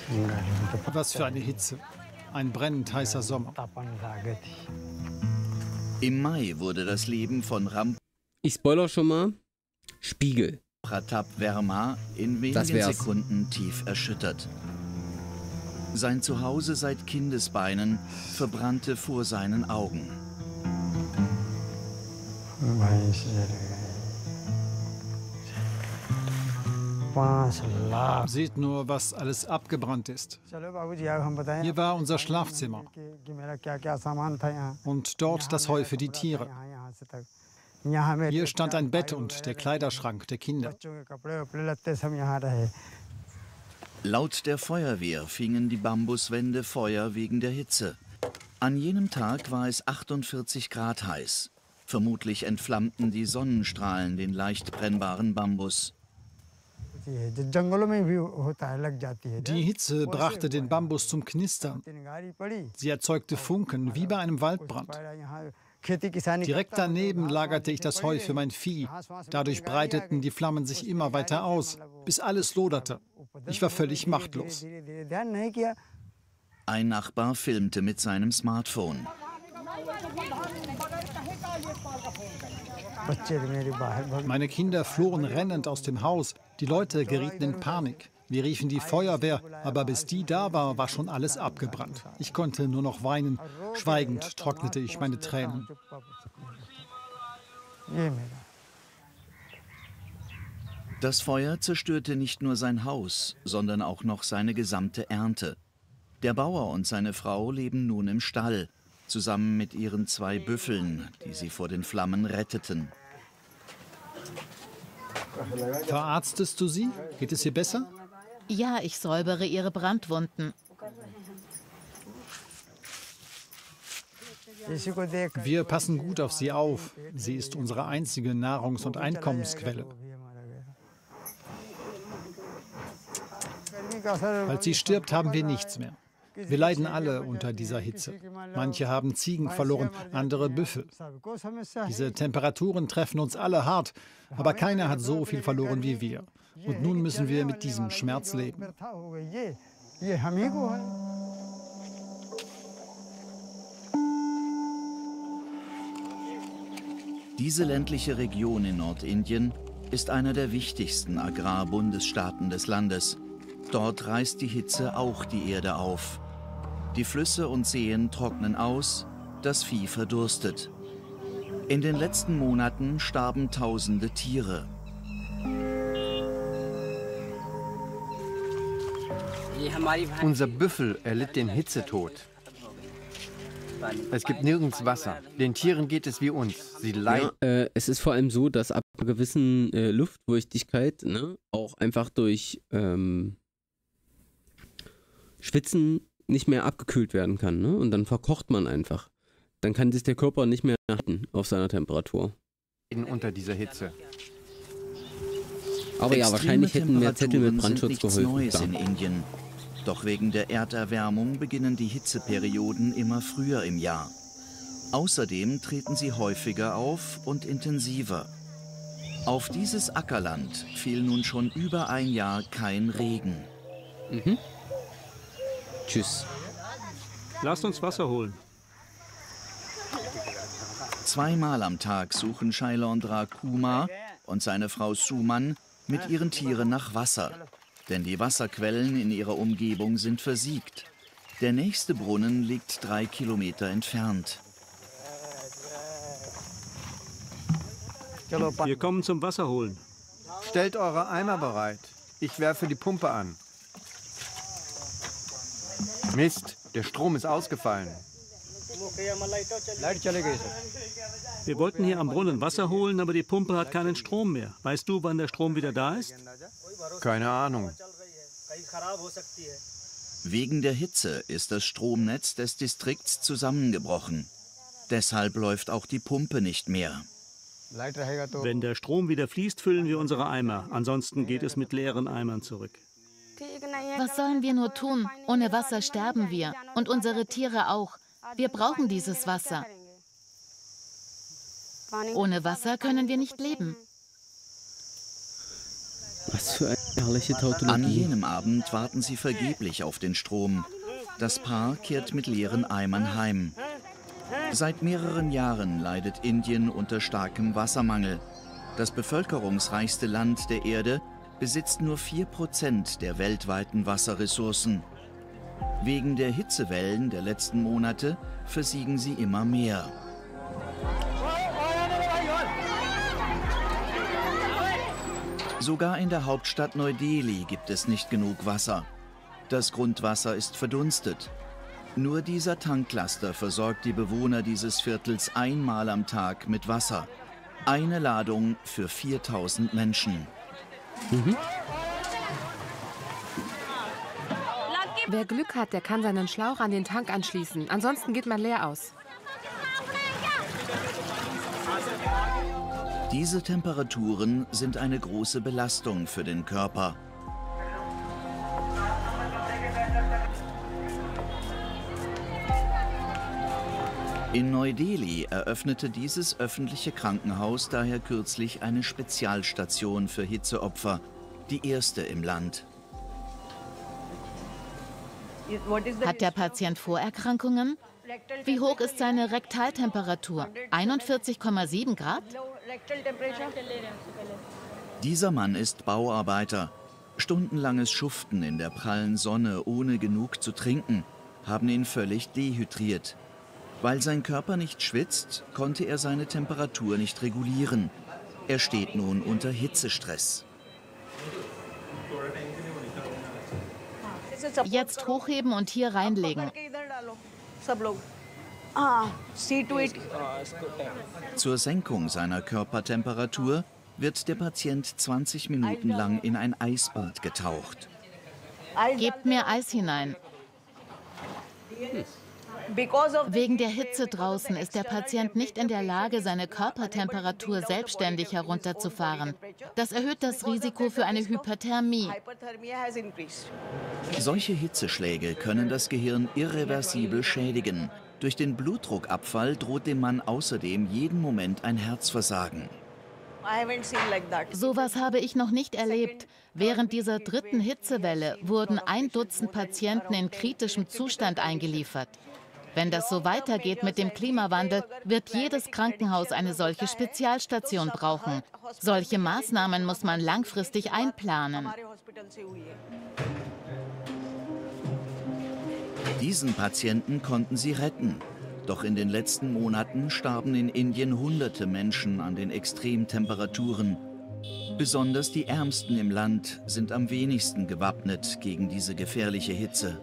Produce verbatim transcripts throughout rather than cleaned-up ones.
Was für eine Hitze. Ein brennend heißer Sommer. Im Mai wurde das Leben von Ram Ich spoiler schon mal. Spiegel. Pratap Verma in wenigen Sekunden tief erschüttert. Sein Zuhause seit Kindesbeinen verbrannte vor seinen Augen. Seht nur, was alles abgebrannt ist. Hier war unser Schlafzimmer. Und dort das Heu für die Tiere. Hier stand ein Bett und der Kleiderschrank der Kinder. Laut der Feuerwehr fingen die Bambuswände Feuer wegen der Hitze. An jenem Tag war es achtundvierzig Grad heiß. Vermutlich entflammten die Sonnenstrahlen den leicht brennbaren Bambus. Die Hitze brachte den Bambus zum Knistern. Sie erzeugte Funken wie bei einem Waldbrand. Direkt daneben lagerte ich das Heu für mein Vieh. Dadurch breiteten die Flammen sich immer weiter aus, bis alles loderte. Ich war völlig machtlos. Ein Nachbar filmte mit seinem Smartphone. Meine Kinder flohen rennend aus dem Haus. Die Leute gerieten in Panik. Wir riefen die Feuerwehr, aber bis die da war, war schon alles abgebrannt. Ich konnte nur noch weinen. Schweigend trocknete ich meine Tränen. Das Feuer zerstörte nicht nur sein Haus, sondern auch noch seine gesamte Ernte. Der Bauer und seine Frau leben nun im Stall, zusammen mit ihren zwei Büffeln, die sie vor den Flammen retteten. Verarztest du sie? Geht es ihr besser? Ja, ich säubere ihre Brandwunden. Wir passen gut auf sie auf. Sie ist unsere einzige Nahrungs- und Einkommensquelle. Als sie stirbt, haben wir nichts mehr. Wir leiden alle unter dieser Hitze. Manche haben Ziegen verloren, andere Büffel. Diese Temperaturen treffen uns alle hart, aber keiner hat so viel verloren wie wir. Und nun müssen wir mit diesem Schmerz leben. Diese ländliche Region in Nordindien ist einer der wichtigsten Agrarbundesstaaten des Landes. Dort reißt die Hitze auch die Erde auf. Die Flüsse und Seen trocknen aus, das Vieh verdurstet. In den letzten Monaten starben tausende Tiere. Unser Büffel erlitt den Hitzetod. Es gibt nirgends Wasser. Den Tieren geht es wie uns. Sie leiden. Ja, äh, es ist vor allem so, dass ab einer gewissen äh, Luftfeuchtigkeit, ne, auch einfach durch ähm, Schwitzen nicht mehr abgekühlt werden kann. Ne? Und dann verkocht man einfach. Dann kann sich der Körper nicht mehr halten auf seiner Temperatur. Unter dieser Hitze. Aber ja, wahrscheinlich hätten mehr Zettel mit Brandschutz geholfen. Neues geholfen. in Indien. Doch wegen der Erderwärmung beginnen die Hitzeperioden immer früher im Jahr. Außerdem treten sie häufiger auf und intensiver. Auf dieses Ackerland fiel nun schon über ein Jahr kein Regen. Mhm. Tschüss. Lasst uns Wasser holen. Zweimal am Tag suchen Shailendra Kumar und seine Frau Suman mit ihren Tieren nach Wasser. Denn die Wasserquellen in ihrer Umgebung sind versiegt. Der nächste Brunnen liegt drei Kilometer entfernt. Wir kommen zum Wasser holen. Stellt eure Eimer bereit. Ich werfe die Pumpe an. Mist, der Strom ist ausgefallen. Wir wollten hier am Brunnen Wasser holen, aber die Pumpe hat keinen Strom mehr. Weißt du, wann der Strom wieder da ist? Keine Ahnung. Wegen der Hitze ist das Stromnetz des Distrikts zusammengebrochen. Deshalb läuft auch die Pumpe nicht mehr. Wenn der Strom wieder fließt, füllen wir unsere Eimer. Ansonsten geht es mit leeren Eimern zurück. Was sollen wir nur tun? Ohne Wasser sterben wir. Und unsere Tiere auch. Wir brauchen dieses Wasser. Ohne Wasser können wir nicht leben. Was für ein Herrliche Tautologie. An jenem Abend warten sie vergeblich auf den Strom. Das Paar kehrt mit leeren Eimern heim. Seit mehreren Jahren leidet Indien unter starkem Wassermangel. Das bevölkerungsreichste Land der Erde besitzt nur vier Prozent der weltweiten Wasserressourcen. Wegen der Hitzewellen der letzten Monate versiegen sie immer mehr. Sogar in der Hauptstadt Neu-Delhi gibt es nicht genug Wasser. Das Grundwasser ist verdunstet. Nur dieser Tanklaster versorgt die Bewohner dieses Viertels einmal am Tag mit Wasser. Eine Ladung für viertausend Menschen. Mhm. Wer Glück hat, der kann seinen Schlauch an den Tank anschließen. Ansonsten geht man leer aus. Diese Temperaturen sind eine große Belastung für den Körper. In Neu-Delhi eröffnete dieses öffentliche Krankenhaus daher kürzlich eine Spezialstation für Hitzeopfer, die erste im Land. Hat der Patient Vorerkrankungen? Wie hoch ist seine Rektaltemperatur? einundvierzig Komma sieben Grad? Dieser Mann ist Bauarbeiter. Stundenlanges Schuften in der prallen Sonne ohne genug zu trinken haben ihn völlig dehydriert. Weil sein Körper nicht schwitzt, konnte er seine Temperatur nicht regulieren. Er steht nun unter Hitzestress. Jetzt hochheben und hier reinlegen. Zur Senkung seiner Körpertemperatur wird der Patient zwanzig Minuten lang in ein Eisbad getaucht. Gebt mir Eis hinein. Wegen der Hitze draußen ist der Patient nicht in der Lage, seine Körpertemperatur selbstständig herunterzufahren. Das erhöht das Risiko für eine Hyperthermie. Solche Hitzeschläge können das Gehirn irreversibel schädigen. Durch den Blutdruckabfall droht dem Mann außerdem jeden Moment ein Herzversagen. Sowas habe ich noch nicht erlebt. Während dieser dritten Hitzewelle wurden ein Dutzend Patienten in kritischem Zustand eingeliefert. Wenn das so weitergeht mit dem Klimawandel, wird jedes Krankenhaus eine solche Spezialstation brauchen. Solche Maßnahmen muss man langfristig einplanen. Diesen Patienten konnten sie retten. Doch in den letzten Monaten starben in Indien hunderte Menschen an den Extremtemperaturen. Besonders die Ärmsten im Land sind am wenigsten gewappnet gegen diese gefährliche Hitze.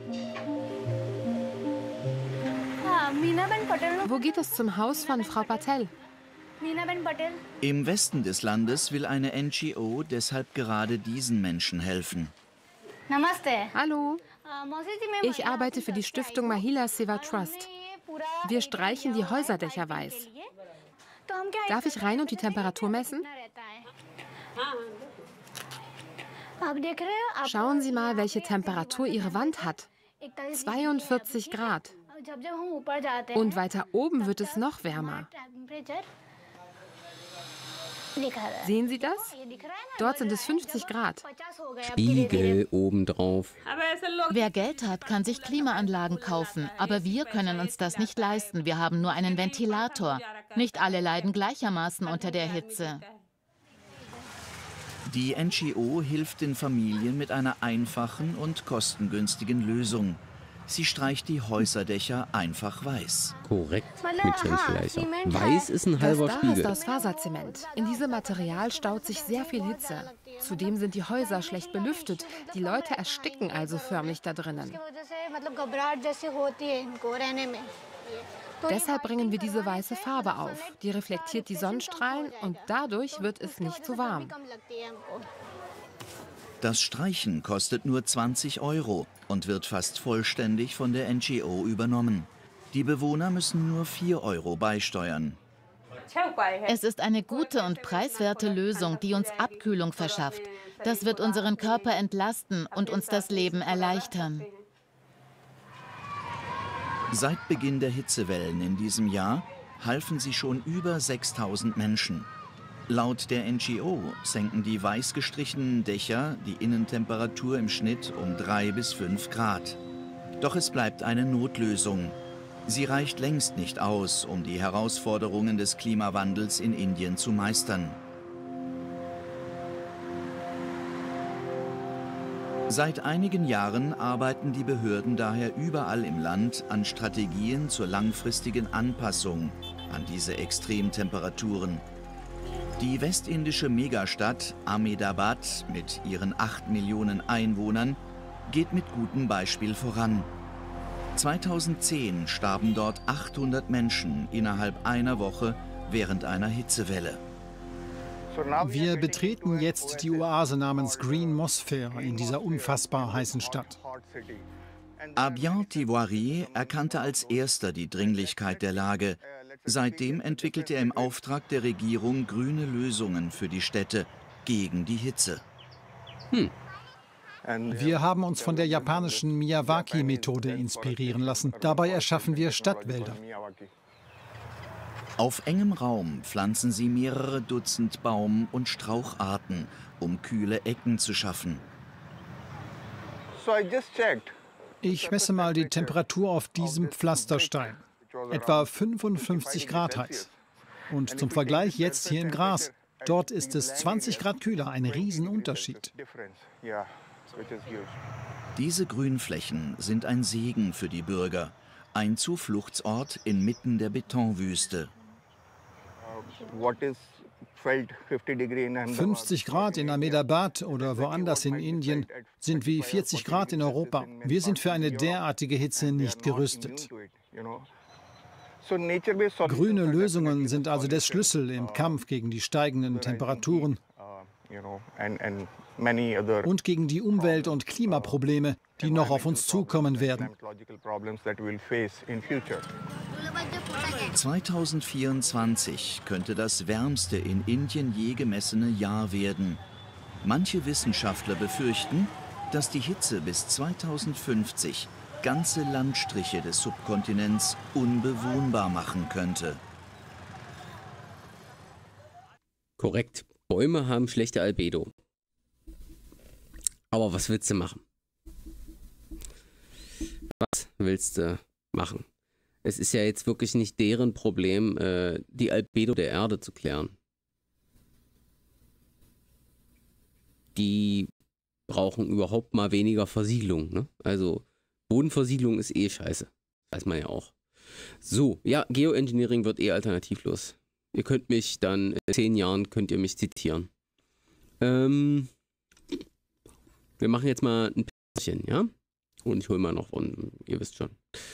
Wo geht es zum Haus von Frau Patel? Im Westen des Landes will eine N G O deshalb gerade diesen Menschen helfen. Hallo, ich arbeite für die Stiftung Mahila Seva Trust. Wir streichen die Häuserdächer weiß. Darf ich rein und die Temperatur messen? Schauen Sie mal, welche Temperatur Ihre Wand hat. zweiundvierzig Grad. Und weiter oben wird es noch wärmer. Sehen Sie das? Dort sind es fünfzig Grad. Spiegel obendrauf. Wer Geld hat, kann sich Klimaanlagen kaufen. Aber wir können uns das nicht leisten. Wir haben nur einen Ventilator. Nicht alle leiden gleichermaßen unter der Hitze. Die N G O hilft den Familien mit einer einfachen und kostengünstigen Lösung. Sie streicht die Häuserdächer einfach weiß. Korrekt, mit Schönschleicher. Weiß ist ein halber Das Dach Spiegel. ist aus Faserzement. In diesem Material staut sich sehr viel Hitze. Zudem sind die Häuser schlecht belüftet. Die Leute ersticken also förmlich da drinnen. Deshalb bringen wir diese weiße Farbe auf. Die reflektiert die Sonnenstrahlen und dadurch wird es nicht zu warm. Das Streichen kostet nur zwanzig Euro und wird fast vollständig von der N G O übernommen. Die Bewohner müssen nur vier Euro beisteuern. Es ist eine gute und preiswerte Lösung, die uns Abkühlung verschafft. Das wird unseren Körper entlasten und uns das Leben erleichtern. Seit Beginn der Hitzewellen in diesem Jahr halfen sie schon über sechstausend Menschen. Laut der N G O senken die weiß gestrichenen Dächer die Innentemperatur im Schnitt um drei bis fünf Grad. Doch es bleibt eine Notlösung. Sie reicht längst nicht aus, um die Herausforderungen des Klimawandels in Indien zu meistern. Seit einigen Jahren arbeiten die Behörden daher überall im Land an Strategien zur langfristigen Anpassung an diese Extremtemperaturen. Die westindische Megastadt Ahmedabad mit ihren acht Millionen Einwohnern geht mit gutem Beispiel voran. zweitausendzehn starben dort achthundert Menschen innerhalb einer Woche während einer Hitzewelle. Wir betreten jetzt die Oase namens Green Mosphere in dieser unfassbar heißen Stadt. Abhyan Tiwari erkannte als erster die Dringlichkeit der Lage. Seitdem entwickelte er im Auftrag der Regierung grüne Lösungen für die Städte gegen die Hitze. Hm. Wir haben uns von der japanischen Miyawaki-Methode inspirieren lassen. Dabei erschaffen wir Stadtwälder. Auf engem Raum pflanzen sie mehrere Dutzend Baum- und Straucharten, um kühle Ecken zu schaffen. Ich messe mal die Temperatur auf diesem Pflasterstein. Etwa fünfundfünfzig Grad heiß. Und zum Vergleich jetzt hier im Gras. Dort ist es zwanzig Grad kühler, ein Riesenunterschied. Diese Grünflächen sind ein Segen für die Bürger. Ein Zufluchtsort inmitten der Betonwüste. fünfzig Grad in Ahmedabad oder woanders in Indien sind wie vierzig Grad in Europa. Wir sind für eine derartige Hitze nicht gerüstet. Grüne Lösungen sind also der Schlüssel im Kampf gegen die steigenden Temperaturen und gegen die Umwelt- und Klimaprobleme, die noch auf uns zukommen werden. zweitausendvierundzwanzig könnte das wärmste in Indien je gemessene Jahr werden. Manche Wissenschaftler befürchten, dass die Hitze bis zweitausendfünfzig ganze Landstriche des Subkontinents unbewohnbar machen könnte. Korrekt. Bäume haben schlechte Albedo. Aber was willst du machen? Was willst du machen? Es ist ja jetzt wirklich nicht deren Problem, äh, die Albedo der Erde zu klären. Die brauchen überhaupt mal weniger Versiegelung, ne? Also Bodenversiegelung ist eh scheiße. Weiß man ja auch. So, ja, Geoengineering wird eh alternativlos. Ihr könnt mich dann in zehn Jahren, könnt ihr mich zitieren. Ähm, wir machen jetzt mal ein Päckchen, ja? Und ich hole mal noch, und ihr wisst schon.